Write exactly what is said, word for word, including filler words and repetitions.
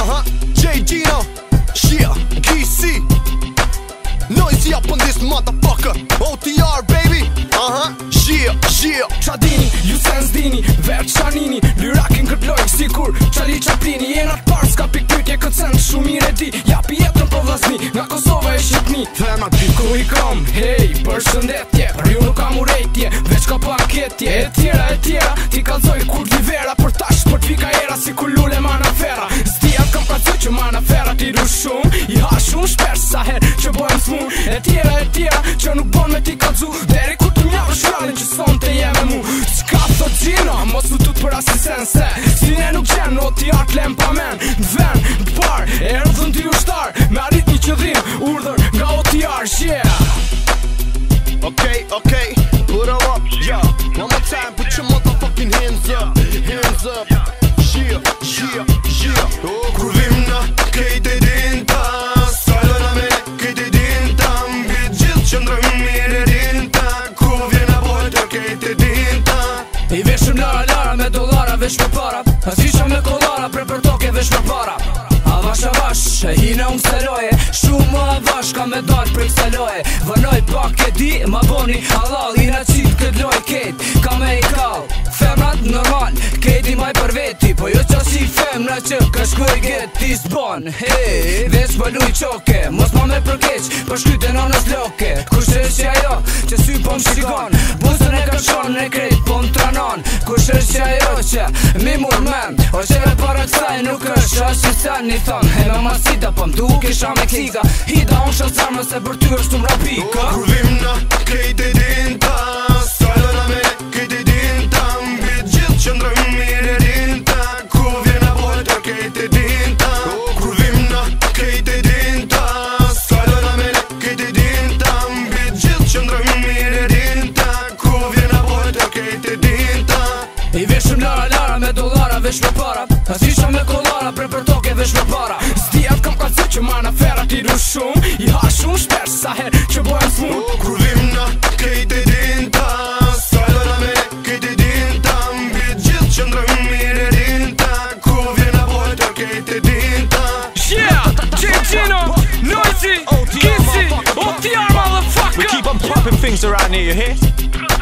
Uh-huh, J Gino, yeah, K C Noisy up on this motherfucker, O T R baby. Uh-huh, yeah, yeah. Qa dini, ju se n'zdini, veç qanini Lyrakin kët lojk si kur qali qaplini Jena t'par s'ka pikpytje këtë sen shumë mire di Japi jetën po vlasni, nga Kosova e shqipni Thema t'pi ku i kam, hej, për shëndetje Për ju nuk kam urejtje, veç ka paketje E tjera, e tjera, ti kalzoj kur t'i vera Për tash për t'vika era si kur lule ma na fera Zdijat kam kalzoj që ma na fera ti du shumë I ha shumë shpesh sa her që bojmë smun E tjera, e tjera, që nuk bon me ti kalzu Deri ku t'u njarë shkallin që son të jeme mu S'ka thot Gino, mos u tut për asisen se Sine nuk gjen, o ti art lem pa men N'ven, n'par, e rëdhën dy ushtar Me arrit një qëdhim, urdhër nga O T R, yeah Okay, okay, put her up, yeah. One more time, put your motherfucking hands up, hands up. Yeah, yeah, yeah. Oh, kur vim na kejt e dinta Sajdo na me kejt e dinta Mbit gjithë që ndrëm mirë e dinta Kur vjen a bojtë kejt e dinta I veshëm lara lara me dollara vesh me para Asisha me kollara pre për toke vesh me para Avash avash, e hina unë steloje Shumë më avash ka me dalë për kësa loje Vënoj pak e di, ma boni halal I na qitë këtë loj ket, ka me i kall Femrat normal, keti maj për veti Po jo qa si femra që ka shkuj get ti s'bon Hey, veç më luj qoke, mos ma me përkeq Për shkyte në nës loke Kush është që ajo, që sy po më shikon Buzën e ka shonë e krejt po më tranon Kush është që ajo që mi mur men O që e para kësaj nuk është është që sen një thon He me masita po më duke isha me klika Hida unë shasarmë se për ty është umë rapika Kur vim na kejt e dinta Sajdo na me kejt e dinta Mbit gjithë që ndrëm mirë e dinta Kur vjen a bojtë kejt e dinta Kur vim na kejt e dinta Sajdo na me kejt e dinta Mbit gjithë që ndrëm mirë e dinta Kur vjen a bojtë kejt e dinta I veshëm lara lara me dollara vesh me para Asisha me kollara pre për toke vesh me para Zdijat kam kalcu që ma na fera ti du shumë I ha shumë shpesh sa her që bojmë smun Kur vim na kejt e dinta Sajdo na me kejt e dinta Mbit gjithë që ndrëm mirë e dinta Kur vjen a bojtë kejt e dinta Yeah, J Gino, Noisy, K C, O T R motherfucker We keep on popping things around here, you hear?